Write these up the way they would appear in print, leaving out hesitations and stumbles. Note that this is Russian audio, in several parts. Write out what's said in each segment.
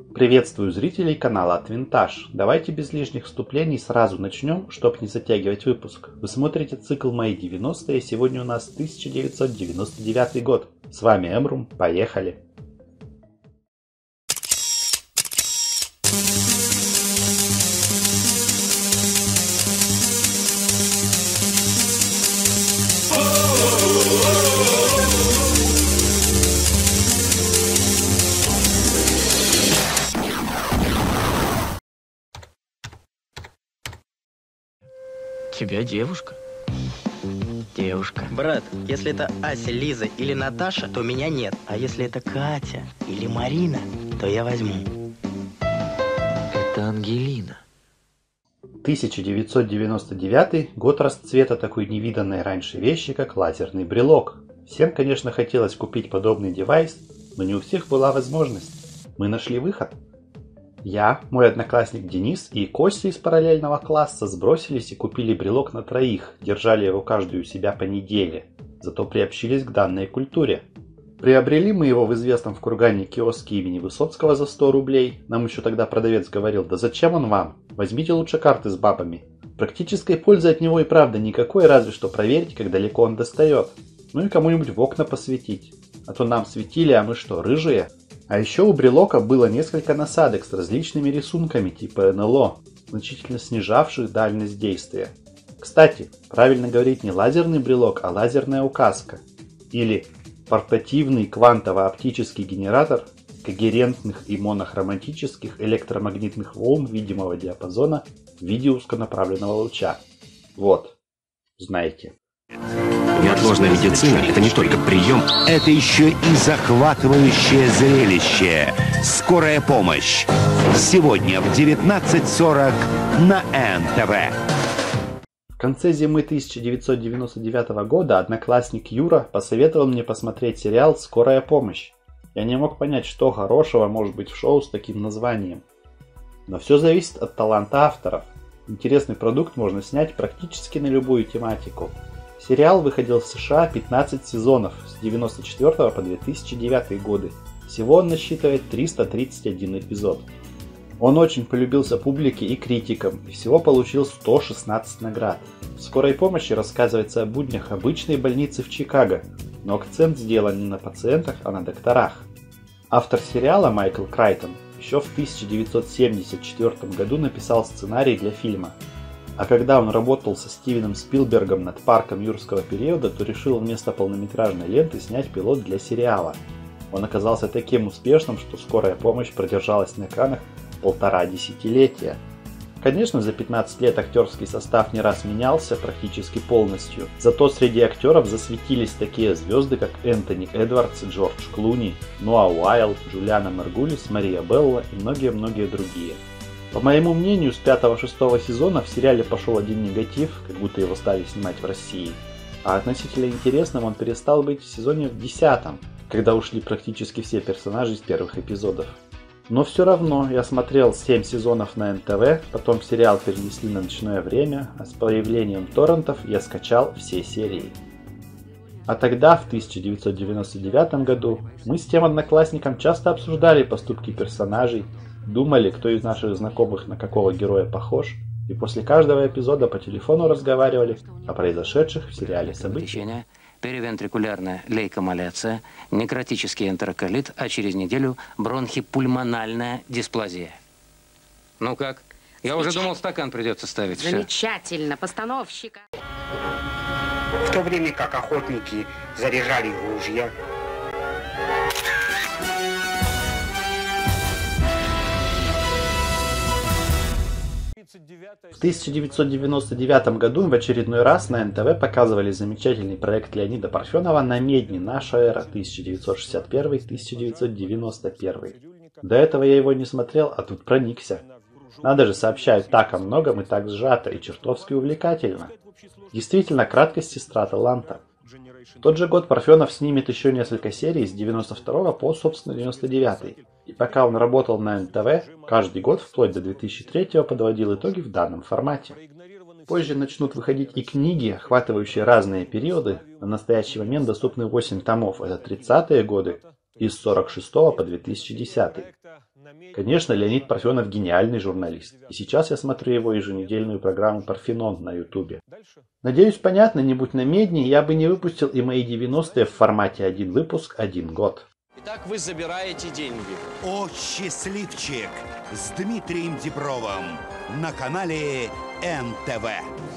Приветствую зрителей канала Twintage. Давайте без лишних вступлений сразу начнем, чтобы не затягивать выпуск. Вы смотрите цикл «Мои 90-е», сегодня у нас 1999 год. С вами Эмрум, поехали! Тебя девушка? Девушка. Брат, если это Ася, Лиза или Наташа, то меня нет. А если это Катя или Марина, то я возьму. Это Ангелина. 1999 год расцвета такой невиданной раньше вещи, как лазерный брелок. Всем, конечно, хотелось купить подобный девайс, но не у всех была возможность. Мы нашли выход. Я, мой одноклассник Денис и Костя из параллельного класса сбросились и купили брелок на троих, держали его каждый у себя по неделе, зато приобщились к данной культуре. Приобрели мы его в известном в Кургане киоске имени Высоцкого за 100 рублей. Нам еще тогда продавец говорил: да зачем он вам? Возьмите лучше карты с бабами. Практической пользы от него и правда никакой, разве что проверить, как далеко он достает. Ну и кому-нибудь в окна посветить. А то нам светили, а мы что, рыжие? А еще у брелока было несколько насадок с различными рисунками типа НЛО, значительно снижавших дальность действия. Кстати, правильно говорить не лазерный брелок, а лазерная указка. Или портативный квантово-оптический генератор когерентных и монохроматических электромагнитных волн видимого диапазона в виде узконаправленного луча. Вот, знаете. Неотложная медицина – это не только прием, это еще и захватывающее зрелище. Скорая помощь. Сегодня в 19:40 на НТВ. В конце зимы 1999 года одноклассник Юра посоветовал мне посмотреть сериал «Скорая помощь». Я не мог понять, что хорошего может быть в шоу с таким названием. Но все зависит от таланта авторов. Интересный продукт можно снять практически на любую тематику. Сериал выходил в США 15 сезонов с 1994 по 2009 годы. Всего он насчитывает 331 эпизод. Он очень полюбился публике и критикам, и всего получил 116 наград. В «Скорой помощи» рассказывается о буднях обычной больницы в Чикаго, но акцент сделан не на пациентах, а на докторах. Автор сериала Майкл Крайтон еще в 1974 году написал сценарий для фильма. А когда он работал со Стивеном Спилбергом над «Парком юрского периода», то решил вместо полнометражной ленты снять пилот для сериала. Он оказался таким успешным, что «Скорая помощь» продержалась на экранах 1,5 десятилетия. Конечно, за 15 лет актерский состав не раз менялся практически полностью, зато среди актеров засветились такие звезды, как Энтони Эдвардс, Джордж Клуни, Ноа Уайлд, Джулиана Маргулис, Мария Белла и многие-многие другие. По моему мнению, с 5-6 сезона в сериале пошел один негатив, как будто его стали снимать в России. А относительно интересным он перестал быть в сезоне в 10, когда ушли практически все персонажи из первых эпизодов. Но все равно я смотрел 7 сезонов на НТВ, потом сериал перенесли на ночное время, а с появлением торрентов я скачал все серии. А тогда, в 1999 году, мы с тем одноклассником часто обсуждали поступки персонажей, думали, кто из наших знакомых на какого героя похож, и после каждого эпизода по телефону разговаривали о произошедших в сериале событиях. Перевентрикулярная лейкомаляция, некротический энтероколит, а через неделю бронхопульмональная дисплазия. Ну как? Я уже думал, стакан придется ставить. Замечательно, постановщика. В то время как охотники заряжали ружья, в 1999 году в очередной раз на НТВ показывали замечательный проект Леонида Парфенова «Намедни. Наша эра» 1961-1991. До этого я его не смотрел, а тут проникся. Надо же, сообщают так о многом и так сжато, и чертовски увлекательно. Действительно, краткость сестра таланта. В тот же год Парфенов снимет еще несколько серий с 92 по, собственно, 99. И пока он работал на НТВ, каждый год, вплоть до 2003, подводил итоги в данном формате. Позже начнут выходить и книги, охватывающие разные периоды. На настоящий момент доступны 8 томов, это 30-е годы, и с 46 по 2010. Конечно, Леонид Парфенов гениальный журналист. И сейчас я смотрю его еженедельную программу «Парфенон» на Ютубе. Надеюсь, понятно, не будь на медне, я бы не выпустил и мои 90-е в формате один выпуск, один год. Итак, вы забираете деньги. О, счастливчик! С Дмитрием Дибровым на канале НТВ.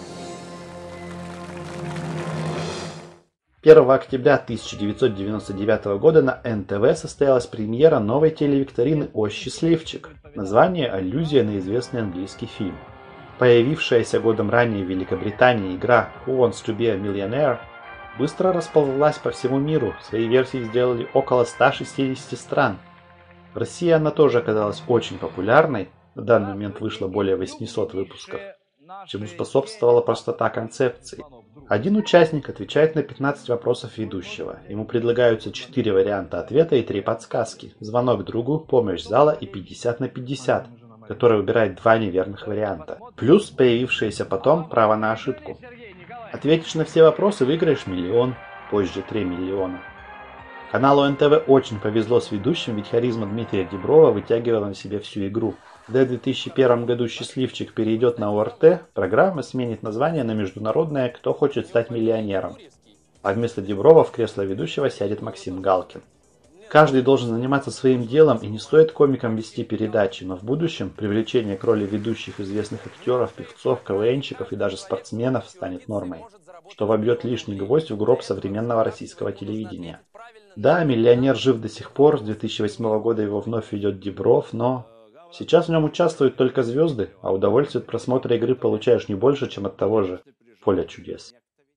1 октября 1999 года на НТВ состоялась премьера новой телевикторины «О, счастливчик». Название – аллюзия на известный английский фильм. Появившаяся годом ранее в Великобритании игра «Who Wants to be a Millionaire» быстро расползлась по всему миру, свои версии сделали около 160 стран. В России она тоже оказалась очень популярной, на данный момент вышло более 800 выпусков, чему способствовала простота концепции. Один участник отвечает на 15 вопросов ведущего, ему предлагаются 4 варианта ответа и 3 подсказки, звонок другу, помощь зала и 50 на 50, который выбирает 2 неверных варианта, плюс появившееся потом право на ошибку. Ответишь на все вопросы, выиграешь миллион, позже 3 миллиона. Каналу НТВ очень повезло с ведущим, ведь харизма Дмитрия Диброва вытягивала на себе всю игру. Когда в 2001 году «Счастливчик» перейдет на ОРТ, программа сменит название на международное «Кто хочет стать миллионером?». А вместо Диброва в кресло ведущего сядет Максим Галкин. Каждый должен заниматься своим делом, и не стоит комикам вести передачи, но в будущем привлечение к роли ведущих известных актеров, певцов, КВНщиков и даже спортсменов станет нормой, что вобьет лишний гвоздь в гроб современного российского телевидения. Да, «Миллионер» жив до сих пор, с 2008 года его вновь ведет Дибров, но сейчас в нем участвуют только звезды, а удовольствие от просмотра игры получаешь не больше, чем от того же «Поля чудес».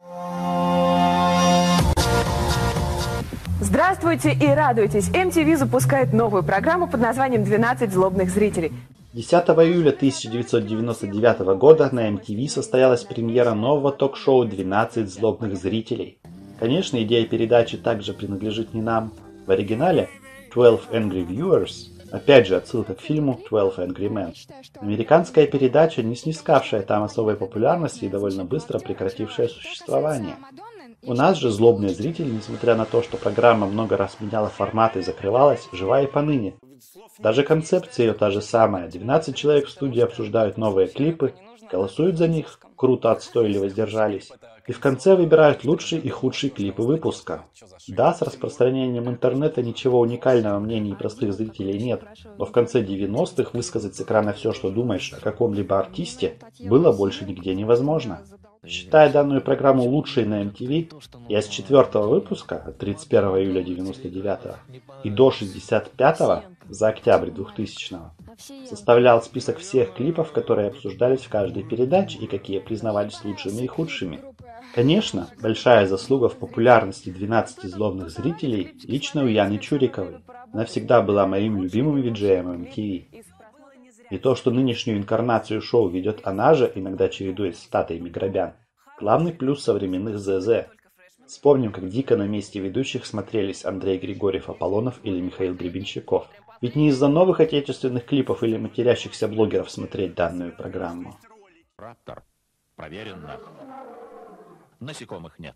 Здравствуйте и радуйтесь! MTV запускает новую программу под названием «12 злобных зрителей». 10 июля 1999 года на MTV состоялась премьера нового ток-шоу «12 злобных зрителей». Конечно, идея передачи также принадлежит не нам. В оригинале 12 Angry Viewers, опять же отсылка к фильму 12 Angry Men. Американская передача, не снискавшая там особой популярности и довольно быстро прекратившая существование. У нас же злобные зрители, несмотря на то, что программа много раз меняла формат и закрывалась, жива и поныне. Даже концепция ее та же самая. 12 человек в студии обсуждают новые клипы, голосуют за них, круто, отстой или воздержались, и в конце выбирают лучший и худший клипы выпуска. Да, с распространением интернета ничего уникального мнений простых зрителей нет, но в конце 90-х высказать с экрана все, что думаешь о каком-либо артисте, было больше нигде невозможно. Считая данную программу лучшей на MTV, я с 4-го выпуска, от 31 июля 99-го, и до 65-го, за октябрь 2000-го, составлял список всех клипов, которые обсуждались в каждой передаче и какие признавались лучшими и худшими. Конечно, большая заслуга в популярности 12 злобных зрителей лично у Яны Чуриковой. Она всегда была моим любимым виджеем MTV. И то, что нынешнюю инкарнацию шоу ведет она же, иногда чередуясь с Татой Миграбян, главный плюс современных ЗЗ. Вспомним, как дико на месте ведущих смотрелись Андрей Григорьев-Аполлонов или Михаил Гребенщиков. Ведь не из-за новых отечественных клипов или матерящихся блогеров смотреть данную программу. Раптор. Проверено. Насекомых нет.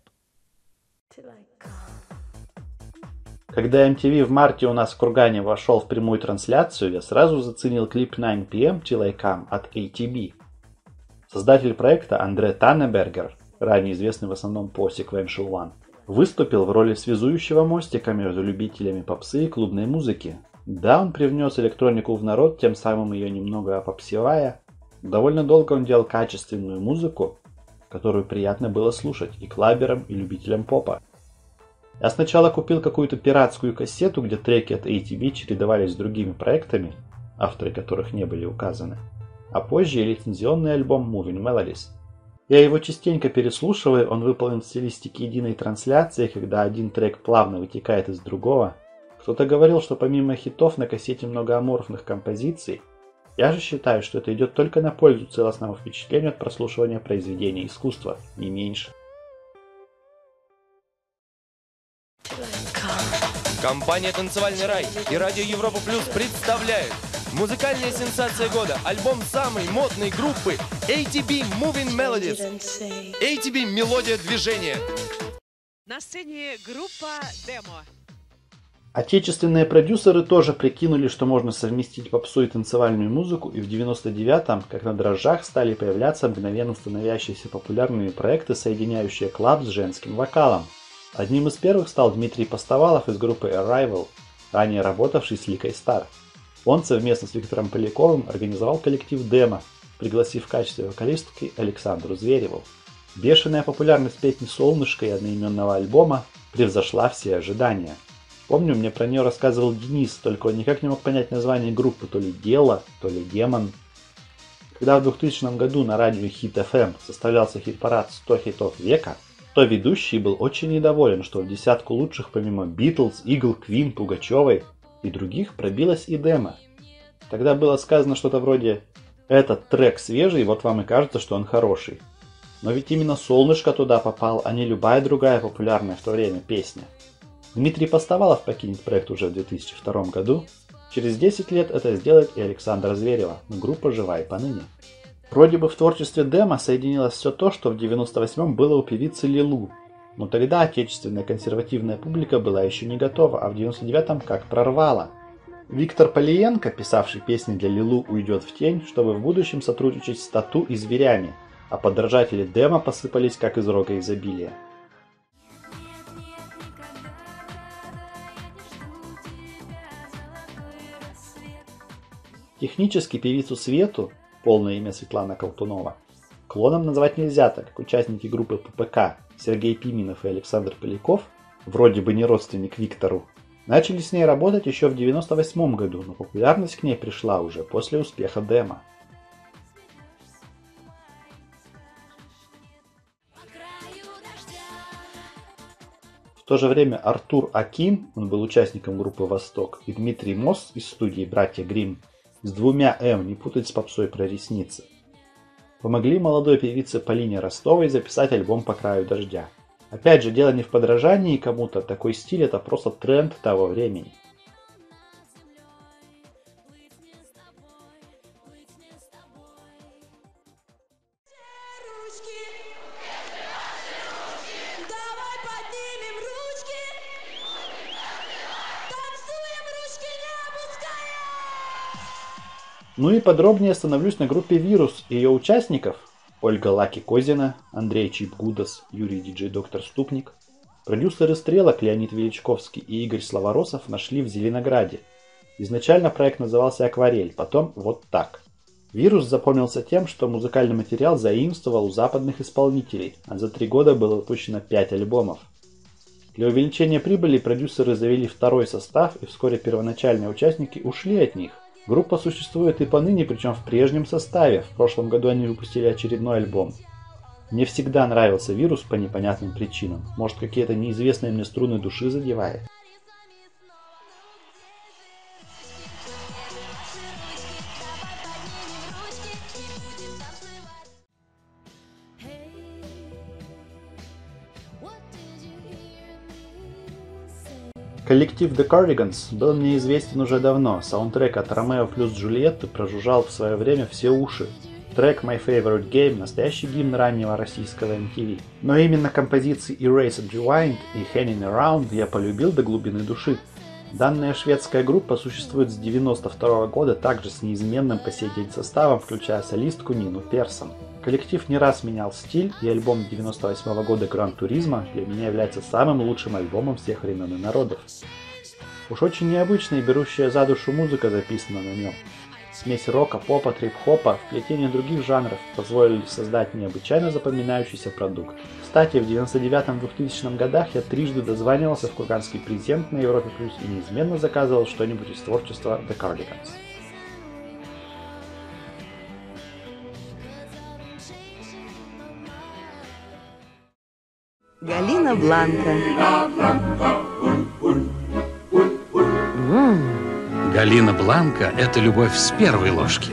Когда MTV в марте у нас в Кургане вошел в прямую трансляцию, я сразу заценил клип 9 PM Till I Come от ATB. Создатель проекта Андре Таннебергер, ранее известный в основном по Sequential One, выступил в роли связующего мостика между любителями попсы и клубной музыки. Да, он привнес электронику в народ, тем самым ее немного опопсевая. Довольно долго он делал качественную музыку, которую приятно было слушать и клаберам, и любителям попа. Я сначала купил какую-то пиратскую кассету, где треки от ATB чередовались с другими проектами, авторы которых не были указаны, а позже и лицензионный альбом Moving Melodies. Я его частенько переслушиваю, он выполнен в стилистике единой трансляции, когда один трек плавно вытекает из другого. Кто-то говорил, что помимо хитов на кассете много аморфных композиций. Я же считаю, что это идет только на пользу целостному впечатлению от прослушивания произведения искусства, не меньше. Компания «Танцевальный рай» и радио Европа Плюс представляют музыкальная сенсация года, альбом самой модной группы ATB Moving Melodies. ATB – мелодия движения. На сцене группа «Демо». Отечественные продюсеры тоже прикинули, что можно совместить попсу и танцевальную музыку, и в 99-м, как на дрожжах, стали появляться мгновенно становящиеся популярными проекты, соединяющие клаб с женским вокалом. Одним из первых стал Дмитрий Постовалов из группы Arrival, ранее работавший с Ликой Стар. Он совместно с Виктором Поляковым организовал коллектив «Демо», пригласив в качестве вокалистки Александру Звереву. Бешеная популярность песни «Солнышко» и одноименного альбома превзошла все ожидания. Помню, мне про нее рассказывал Денис, только он никак не мог понять название группы, то ли «Дело», то ли «Демон». Когда в 2000 году на радио Hit FM составлялся хит-парад 100 хитов века, то ведущий был очень недоволен, что в десятку лучших помимо Beatles, Eagle, Queen, Пугачевой и других пробилась и «Демо». Тогда было сказано что-то вроде «Этот трек свежий, вот вам и кажется, что он хороший». Но ведь именно «Солнышко» туда попал, а не любая другая популярная в то время песня. Дмитрий Постовалов покинет проект уже в 2002 году. Через 10 лет это сделает и Александра Зверева, но группа жива и поныне. Вроде бы в творчестве «Демо» соединилось все то, что в 98-м было у певицы Лилу. Но тогда отечественная консервативная публика была еще не готова, а в 99-м как прорвало. Виктор Полиенко, писавший песни для Лилу, уйдет в тень, чтобы в будущем сотрудничать с Тату и Зверями, а подражатели «Демо» посыпались как из рога изобилия. Технически певицу Свету, полное имя Светлана Колтунова, клоном назвать нельзя, так как участники группы ППК Сергей Пименов и Александр Поляков, вроде бы не родственник Виктору, начали с ней работать еще в 98 году, но популярность к ней пришла уже после успеха «Демо». В то же время Артур Аким, он был участником группы «Восток», и Дмитрий Мосс из студии «Братья Гримм», с двумя «М», не путать с попсой про ресницы, помогли молодой певице Полине Ростовой записать альбом «По краю дождя». Опять же, дело не в подражании кому-то, такой стиль — это просто тренд того времени. Ну и подробнее остановлюсь на группе «Вирус» и ее участников: Ольга Лаки Козина, Андрей Чип Гудас, Юрий Диджей Доктор Ступник. Продюсеры «Стрелок» Леонид Величковский и Игорь Славоросов нашли в Зеленограде. Изначально проект назывался «Акварель», потом «Вот так». «Вирус» запомнился тем, что музыкальный материал заимствовал у западных исполнителей, а за 3 года было выпущено 5 альбомов. Для увеличения прибыли продюсеры завели второй состав, и вскоре первоначальные участники ушли от них. Группа существует и поныне, причем в прежнем составе. В прошлом году они выпустили очередной альбом. Мне всегда нравился «Вирус» по непонятным причинам. Может, какие-то неизвестные мне струны души задевает. Коллектив The Cardigans был мне известен уже давно. Саундтрек от Ромео плюс Джульетты прожужжал в свое время все уши. Трек My Favorite Game – настоящий гимн раннего российского MTV. Но именно композиции Erase and Rewind и Hanging Around я полюбил до глубины души. Данная шведская группа существует с 1992 года, также с неизменным по сей день составом, включая солистку Нину Персон. Коллектив не раз менял стиль, и альбом 1998 года Гран Туризма для меня является самым лучшим альбомом всех времен и народов. Уж очень необычная и берущая за душу музыка записана на нем. Смесь рока, попа, трип-хопа, вплетение других жанров позволили создать необычайно запоминающийся продукт. Кстати, в 99-2000 годах я трижды дозванивался в Курганский презент на Европе Плюс и неизменно заказывал что-нибудь из творчества The Cardigans. Галина Бланка. Галина Бланка – это любовь с первой ложки.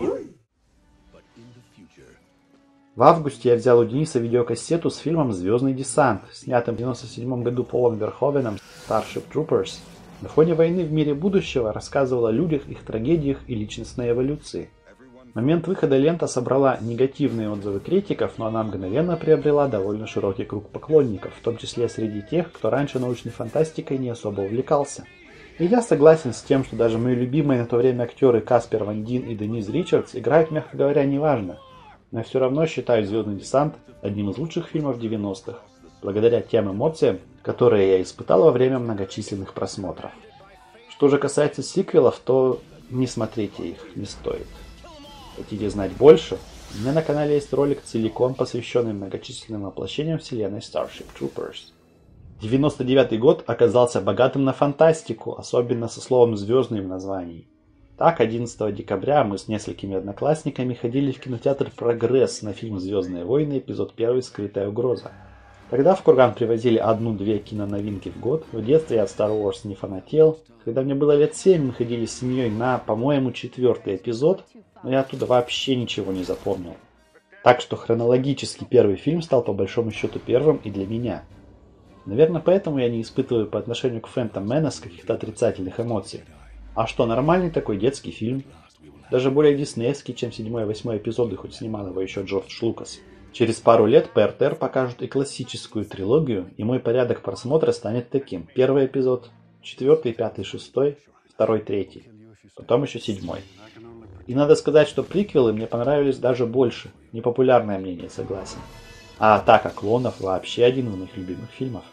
В августе я взял у Дениса видеокассету с фильмом «Звездный десант», снятым в 1997 году Полом Верховеном Starship Troopers. На фоне войны в мире будущего рассказывал о людях, их трагедиях и личностной эволюции. В момент выхода лента собрала негативные отзывы критиков, но она мгновенно приобрела довольно широкий круг поклонников, в том числе среди тех, кто раньше научной фантастикой не особо увлекался. И я согласен с тем, что даже мои любимые на то время актеры Каспер Ван Дин и Дениз Ричардс играют, мягко говоря, неважно. Но я все равно считаю «Звездный десант» одним из лучших фильмов 90-х, благодаря тем эмоциям, которые я испытал во время многочисленных просмотров. Что же касается сиквелов, то не смотрите их, не стоит. Хотите знать больше? У меня на канале есть ролик, целиком посвященный многочисленным воплощениям вселенной Starship Troopers. 99-й год оказался богатым на фантастику, особенно со словом «звездный» в названии. Так, 11 декабря мы с несколькими одноклассниками ходили в кинотеатр «Прогресс» на фильм «Звездные войны», эпизод 1 «Скрытая угроза». Тогда в Курган привозили 1-2 киноновинки в год. В детстве я от Star Wars не фанател. Когда мне было лет 7, мы ходили с семьей на, по-моему, 4-й эпизод, но я оттуда вообще ничего не запомнил. Так что хронологически первый фильм стал по большому счету первым и для меня. Наверное, поэтому я не испытываю по отношению к Phantom Menace каких-то отрицательных эмоций. А что, нормальный такой детский фильм. Даже более диснеевский, чем 7 и 8 эпизоды, хоть снимал его еще Джордж Лукас. Через пару лет ПРТР покажут и классическую трилогию, и мой порядок просмотра станет таким. Первый эпизод, 4, 5, 6, 2, 3, потом еще 7. И надо сказать, что приквелы мне понравились даже больше. Непопулярное мнение, согласен. А «Атака клонов» вообще один из моих любимых фильмов.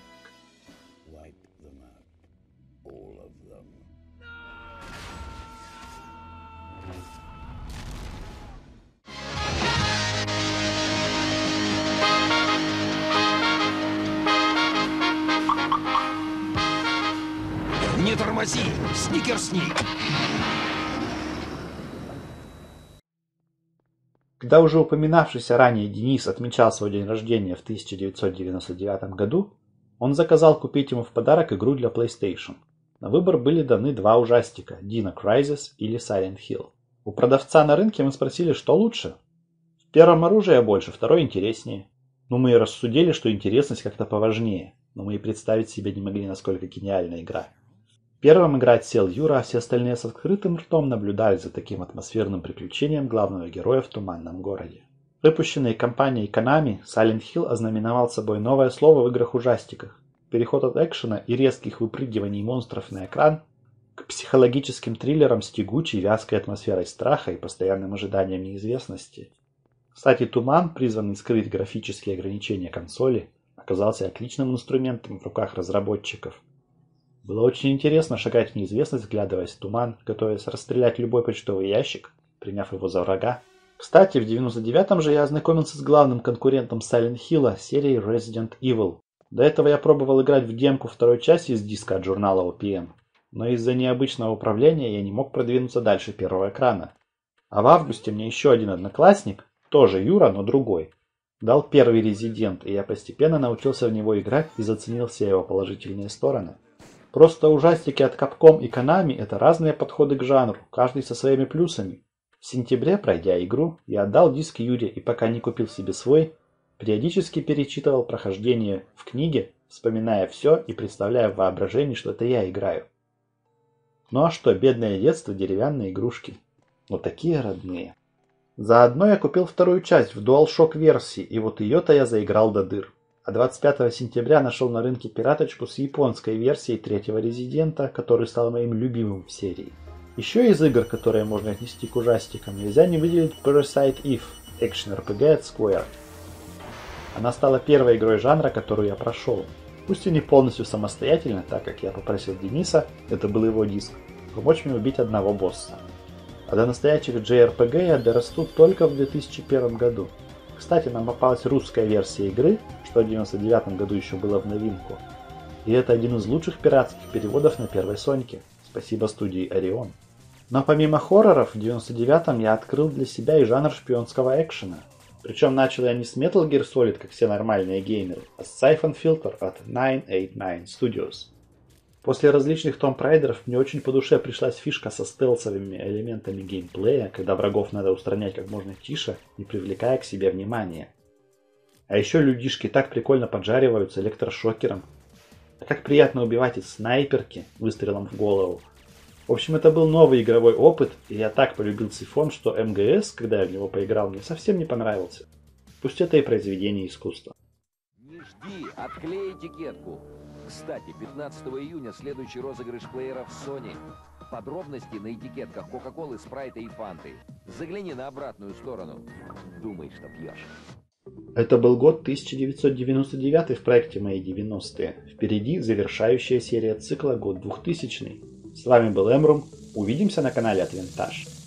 Не тормози! Сникерсник! Когда уже упоминавшийся ранее Денис отмечал свой день рождения в 1999 году, он заказал купить ему в подарок игру для PlayStation. На выбор были даны два ужастика – Dino Crisis или Silent Hill. У продавца на рынке мы спросили, что лучше. В первом оружие больше, второй интереснее. Но мы и рассудили, что интересность как-то поважнее, но мы и представить себе не могли, насколько гениальна игра. Первым играть сел Юра, а все остальные с открытым ртом наблюдали за таким атмосферным приключением главного героя в туманном городе. Выпущенный компанией Konami, Silent Hill ознаменовал собой новое слово в играх-ужастиках. Переход от экшена и резких выпрыгиваний монстров на экран к психологическим триллерам с тягучей, вязкой атмосферой страха и постоянным ожиданием неизвестности. Кстати, туман, призванный скрыть графические ограничения консоли, оказался отличным инструментом в руках разработчиков. Было очень интересно шагать в неизвестность, вглядываясь в туман, готовясь расстрелять любой почтовый ящик, приняв его за врага. Кстати, в 99-м же я ознакомился с главным конкурентом Silent Hill, серией Resident Evil. До этого я пробовал играть в демку второй части из диска от журнала OPM, но из-за необычного управления я не мог продвинуться дальше первого экрана. А в августе мне еще один одноклассник, тоже Юра, но другой, дал первый Resident, и я постепенно научился в него играть и заценил все его положительные стороны. Просто ужастики от Capcom и Konami – это разные подходы к жанру, каждый со своими плюсами. В сентябре, пройдя игру, я отдал диск Юре и пока не купил себе свой, периодически перечитывал прохождение в книге, вспоминая все и представляя в воображении, что это я играю. Ну а что, бедное детство, деревянные игрушки. Но такие родные. Заодно я купил вторую часть в DualShock версии, и вот ее-то я заиграл до дыр. А 25 сентября нашел на рынке пираточку с японской версией третьего Резидента, который стал моим любимым в серии. Еще из игр, которые можно отнести к ужастикам, нельзя не выделить Parasite Eve, экшен-RPG от Square. Она стала первой игрой жанра, которую я прошел. Пусть и не полностью самостоятельно, так как я попросил Дениса, это был его диск, помочь мне убить одного босса. А до настоящих JRPG я дорасту только в 2001 году. Кстати, нам попалась русская версия игры, что в 1999 году еще было в новинку. И это один из лучших пиратских переводов на первой Соньке. Спасибо студии Orion. Но помимо хорроров, в 1999 я открыл для себя и жанр шпионского экшена. Причем начал я не с Metal Gear Solid, как все нормальные геймеры, а с Siphon Filter от 989 Studios. После различных Tomb Raider'ов мне очень по душе пришлась фишка со стелсовыми элементами геймплея, когда врагов надо устранять как можно тише, не привлекая к себе внимания. А еще людишки так прикольно поджариваются электрошокером. А как приятно убивать из снайперки выстрелом в голову. В общем, это был новый игровой опыт, и я так полюбил Сифон, что МГС, когда я в него поиграл, мне совсем не понравился. Пусть это и произведение искусства. Не жди, отклей этикетку. Кстати, 15 июня следующий розыгрыш плееров Sony. Подробности на этикетках Кока-Колы, Спрайта и Фанты. Загляни на обратную сторону. Думай, что пьешь. Это был год 1999 в проекте «Мои 90-е». Впереди завершающая серия цикла «Год 2000». С вами был Эмрум. Увидимся на канале от Винтаж.